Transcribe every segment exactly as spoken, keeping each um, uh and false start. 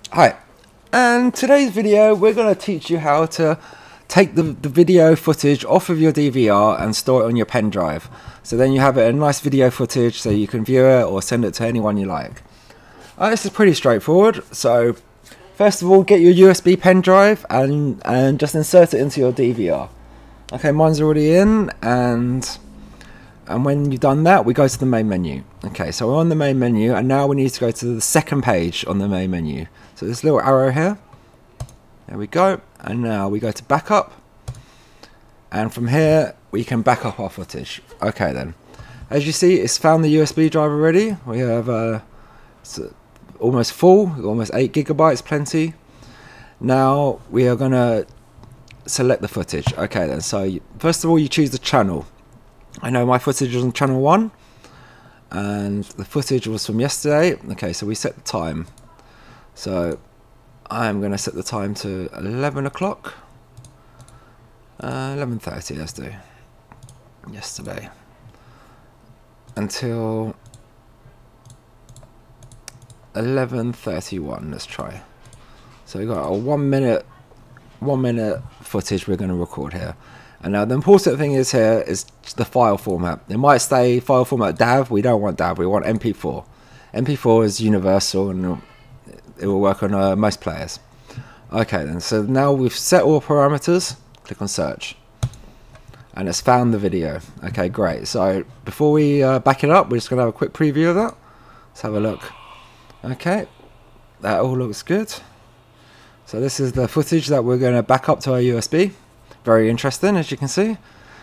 Hi, and today's video we're going to teach you how to take the, the video footage off of your D V R and store it on your pen drive. So then you have it a nice video footage so you can view it or send it to anyone you like. Uh, this is pretty straightforward. So first of all, get your U S B pen drive and, and just insert it into your D V R. Okay, mine's already in, and and when you've done that, we go to the main menu. Okay, so we're on the main menu, and now we need to go to the second page on the main menu. So this little arrow here, there we go, and now we go to backup, and from here we can back up our footage. Okay then, as you see, it's found the U S B drive already. We have uh, it's almost full, almost eight gigabytes, plenty. Now we are gonna select the footage. Okay then, so you, first of all you choose the channel. I know my footage was on channel one, and the footage was from yesterday. Okay, so we set the time. So I'm going to set the time to eleven o'clock. Uh, eleven thirty, let's do. Yesterday. Until eleven thirty-one, let's try. So we've got a one minute, one minute footage we're going to record here. And now the important thing is here is the file format. It might say file format D A V. We don't want D A V. We want M P four. M P four is universal and it will work on uh, most players. Okay then, so now we've set all parameters. Click on search. And it's found the video. Okay, great. So before we uh, back it up, we're just going to have a quick preview of that. Let's have a look. Okay, that all looks good. So this is the footage that we're going to back up to our U S B. Very interesting, as you can see.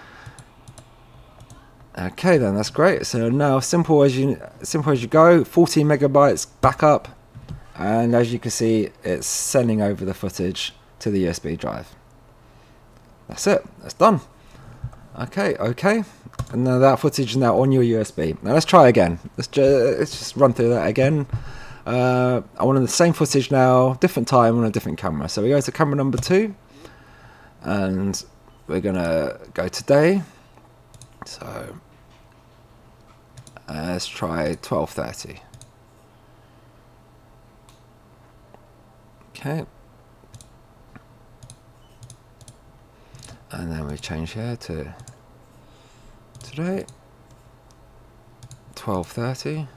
Okay then, that's great. So now simple as you simple as you go, fourteen megabytes backup, and as you can see, it's sending over the footage to the U S B drive. That's it. That's done. Okay, okay. And now that footage is now on your U S B. Now let's try again. Let's just, let's just run through that again. Uh, I want the same footage now, different time on a different camera. So we go to camera number two. And we're gonna go today, so uh, let's try twelve thirty. Okay, and then we change here to today, twelve thirty,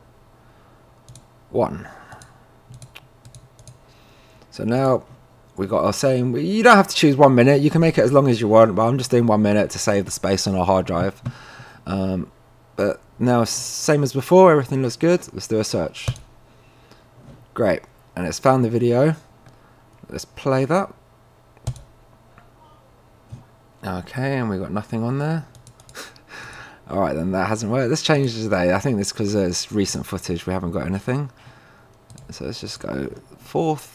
one. So now we got our same. You don't have to choose one minute. You can make it as long as you want, but I'm just doing one minute to save the space on our hard drive. Um, but now, same as before, everything looks good. Let's do a search. Great, and it's found the video. Let's play that. Okay, and we got nothing on there. All right, then that hasn't worked. Let's change today. I think this because there's recent footage. We haven't got anything. So let's just go fourth.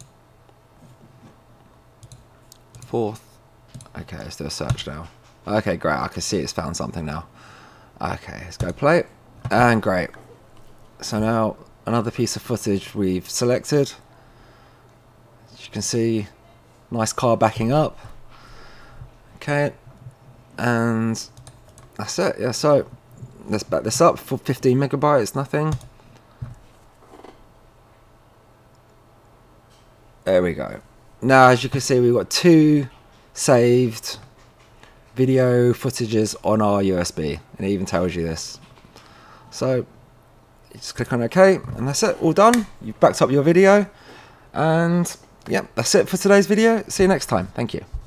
Fourth. Okay, let's do a search now. Okay, great. I can see it's found something now. Okay, let's go play it. And great. So now another piece of footage we've selected. As you can see, nice car backing up. Okay, and that's it. Yeah, so let's back this up for fifteen megabytes. Nothing. There we go. Now, as you can see, we've got two saved video footages on our U S B, and it even tells you this. So, you just click on OK, and that's it, all done. You've backed up your video, and yeah, that's it for today's video. See you next time. Thank you.